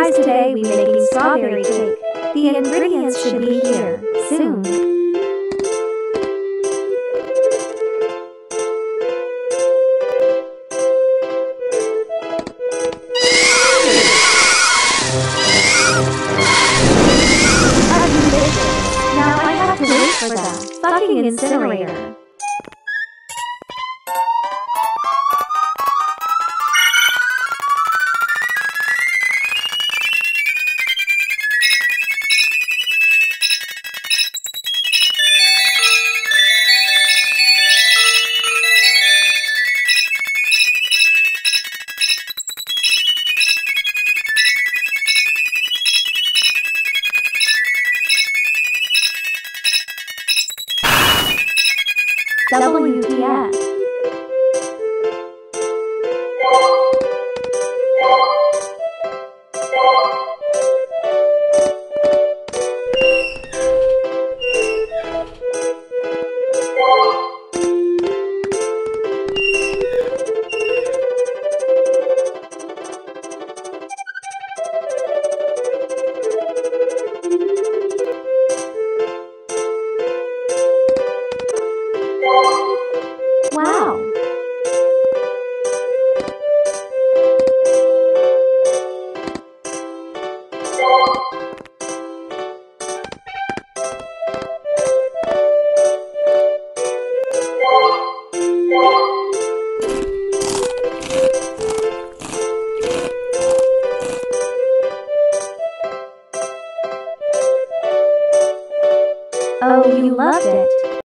Guys, today we making strawberry cake. The ingredients should be here soon. Now I have to wait for the fucking incinerator.